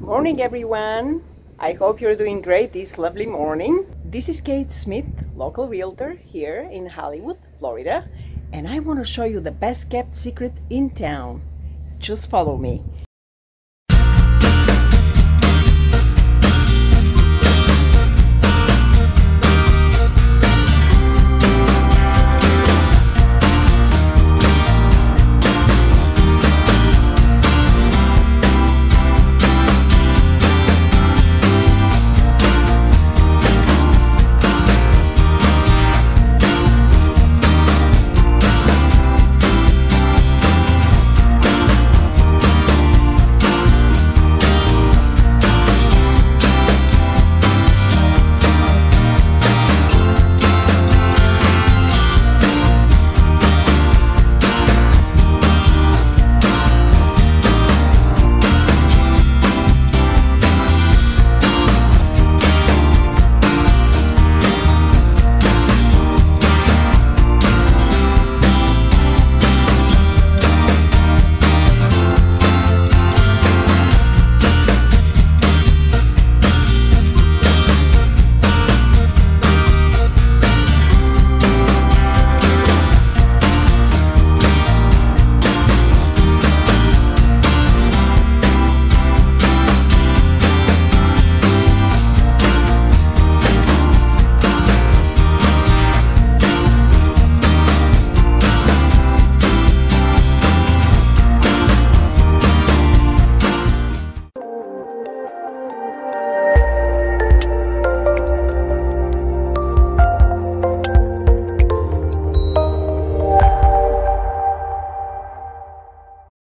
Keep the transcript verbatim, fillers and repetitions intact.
Morning everyone! I hope you're doing great this lovely morning. This is Kate Smith, local realtor here in Hollywood, Florida, and I want to show you the best kept secret in town. Just follow me.